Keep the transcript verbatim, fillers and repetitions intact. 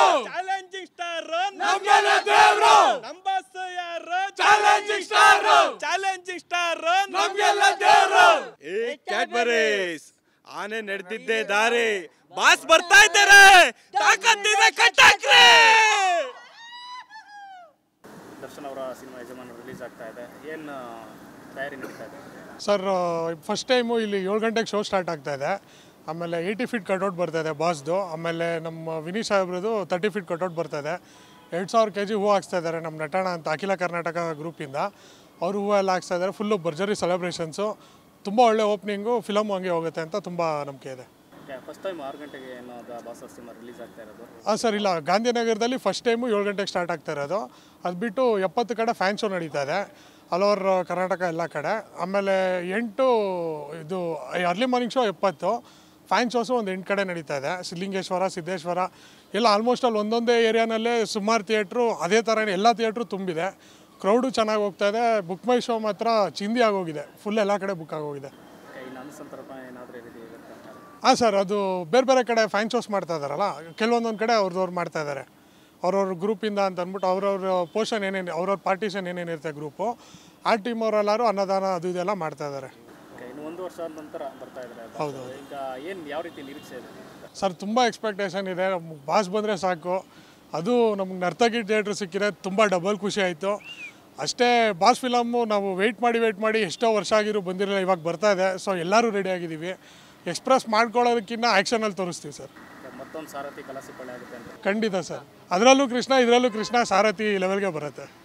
challenging star ನಮ್ಗೆಲ್ಲ ದೇವ್ರು ನಮ್ಮ ಬಾಸ್ ಯಾರು ಚಾಲೆಂಜಿಂಗ್ ಸ್ಟಾರ್ ಚಾಲೆಂಜಿಂಗ್ ಸ್ಟಾರ್ ನಮ್ಗೆಲ್ಲ ದೇವ್ರು ಏ ಕ್ಯಾಡ್ಬರೀಸ್ ಆನೆ ನಡೆದಿದ್ದೆ ದಾರಿ ಬಾಸ್ ಬರ್ತಾ ಇದ್ದಾರೆ ತಾಕತ್ತಿದೆ ಕಟ್ಟಾಕ್ರೆ ದರ್ಶನ್ ಅವರ ಸಿನಿಮಾ ಯಜಮಾನ ರಿಲೀಸ್ ಆಗ್ತಾ ಇದೆ ಏನು ತಯಾರಿ ನಡೀತಾ ಇದೆ ಸರ್ ಫಸ್ಟ್ ಟೈಮು ಇಲ್ಲಿ ಏಳು ಗಂಟೆಗೆ ಶೋ ಸ್ಟಾರ್ಟ್ ಆಗ್ತಾ ಇದೆ ಆಮೇಲೆ ಏಯ್ಟಿ ಫೀಟ್ ಕಟ್ಔಟ್ ಬರ್ತಾ ಇದೆ ಬಾಸ್ದು ಆಮೇಲೆ ನಮ್ಮ ವಿನಿ ಸಾಹೇಬ್ರದ್ದು ತರ್ಟಿ ಫೀಟ್ ಕಟ್ಔಟ್ ಬರ್ತಾ ಇದೆ ಎರಡು ಸಾವಿರ ಕೆ ಜಿ ಹೂವು ಹಾಕ್ಸ್ತಾ ಇದ್ದಾರೆ ನಮ್ಮ ನಟಣ ಅಂತ ಅಖಿಲ ಕರ್ನಾಟಕ ಗ್ರೂಪಿಂದ ಅವರು ಹೂವು ಎಲ್ಲ ಹಾಕ್ಸ್ತಾ ಇದ್ದಾರೆ ಫುಲ್ಲು ಭರ್ಜರಿ ಸೆಲೆಬ್ರೇಷನ್ಸು ತುಂಬ ಒಳ್ಳೆ ಓಪನಿಂಗು ಫಿಲಮ್ ಹಂಗೆ ಹೋಗುತ್ತೆ ಅಂತ ತುಂಬ ನಂಬಿಕೆ ಇದೆ ಫಸ್ಟ್ ಟೈಮ್ ಆರು ಗಂಟೆಗೆ ಏನೋ ಬಾಸ್ ಸಿನಿಮಾ ರಿಲೀಸ್ ಆಗ್ತಾ ಇರೋದು ಹಾಂ ಸರ್ ಇಲ್ಲ ಗಾಂಧಿನಗರದಲ್ಲಿ ಫಸ್ಟ್ ಟೈಮು ಏಳು ಗಂಟೆಗೆ ಸ್ಟಾರ್ಟ್ ಆಗ್ತಾ ಇರೋದು ಅದು ಬಿಟ್ಟು ಎಪ್ಪತ್ತು ಕಡೆ ಫ್ಯಾನ್ ಶೋ ನಡೀತಾ ಇದೆ ಆಲ್ ಓವರ್ ಕರ್ನಾಟಕ ಎಲ್ಲ ಕಡೆ ಆಮೇಲೆ ಎಂಟು ಇದು ಅರ್ಲಿ ಮಾರ್ನಿಂಗ್ ಶೋ ಎಪ್ಪತ್ತು ಫ್ಯಾನ್ ಶೋಸು ಒಂದು ಎಂಟು ಕಡೆ ನಡೀತಾ ಇದೆ ಸಿದ್ಧಲಿಂಗೇಶ್ವರ ಸಿದ್ದೇಶ್ವರ ಎಲ್ಲ ಆಲ್ಮೋಸ್ಟ್ ಅಲ್ಲಿ ಒಂದೊಂದೇ ಏರಿಯಾನಲ್ಲೇ ಸುಮಾರು ಥಿಯೇಟ್ರು ಅದೇ ಥರನೇ ಎಲ್ಲ ಥಿಯೇಟ್ರು ತುಂಬಿದೆ ಕ್ರೌಡು ಚೆನ್ನಾಗಿ ಹೋಗ್ತಾ ಇದೆ ಬುಕ್ ಮೈ ಶೋ ಮಾತ್ರ ಚಿಂದಿ ಆಗೋಗಿದೆ ಫುಲ್ ಎಲ್ಲ ಕಡೆ ಬುಕ್ ಆಗೋಗಿದೆ ಹಾಂ ಸರ್ ಅದು ಬೇರೆ ಬೇರೆ ಕಡೆ ಫ್ಯಾನ್ ಶೋಸ್ ಮಾಡ್ತಾ ಇದ್ದಾರಲ್ಲ ಕೆಲವೊಂದೊಂದು ಕಡೆ ಅವ್ರದ್ದವ್ರು ಮಾಡ್ತಾ ಇದ್ದಾರೆ ಅವ್ರವ್ರ ಗ್ರೂಪಿಂದ ಅಂತ ಅಂದ್ಬಿಟ್ಟು ಅವ್ರವ್ರ ಪೋರ್ಷನ್ ಏನೇನು ಅವ್ರವ್ರ ಪಾರ್ಟಿಷನ್ ಏನೇನಿರುತ್ತೆ ಗ್ರೂಪು ಆ ಟೀಮ್ ಅವರೆಲ್ಲರೂ ಅನ್ನದಾನ ಅದು ಇದೆಲ್ಲ ಮಾಡ್ತಾ ಇದ್ದಾರೆ ಒಂದು ವರ್ಷ ನಂತರ ಬರ್ತಾ ಇದ್ದಾರೆ ಹೌದು ಈಗ ಏನು ಯಾವ ರೀತಿ ನಿರೀಕ್ಷೆ ಇದೆ ಸರ್ ತುಂಬ ಎಕ್ಸ್ಪೆಕ್ಟೇಷನ್ ಇದೆ ನಮ್ಗೆ ಬಾಸ್ ಬಂದರೆ ಸಾಕು ಅದು ನಮ್ಗೆ ನರ್ತಕಿ ಥಿಯೇಟ್ರ್ ಸಿಕ್ಕಿದೆ ತುಂಬ ಡಬಲ್ ಖುಷಿ ಆಯಿತು ಅಷ್ಟೇ ಬಾಸ್ ಫಿಲಮ್ಮು ನಾವು ವೆಯ್ಟ್ ಮಾಡಿ ವೆಯ್ಟ್ ಮಾಡಿ ಎಷ್ಟೋ ವರ್ಷ ಆಗಿರೋ ಬಂದಿರಲಿಲ್ಲ ಇವಾಗ ಬರ್ತಾ ಇದೆ ಸೊ ಎಲ್ಲರೂ ರೆಡಿ ಆಗಿದ್ದೀವಿ ಎಕ್ಸ್ಪ್ರೆಸ್ ಮಾಡ್ಕೊಳ್ಳೋದಕ್ಕಿಂತ ಆ್ಯಕ್ಷನಲ್ಲಿ ತೋರಿಸ್ತೀವಿ ಸರ್ ಮತ್ತೊಂದು ಸಾರಥಿ ಕಲಸಿಪಳ್ಳಿ ಆಗುತ್ತೆ ಅಂತ ಖಂಡಿತ ಸರ್ ಅದರಲ್ಲೂ ಕೃಷ್ಣ ಇದರಲ್ಲೂ ಕೃಷ್ಣ ಸಾರಥಿ ಲೆವೆಲ್ಗೆ ಬರುತ್ತೆ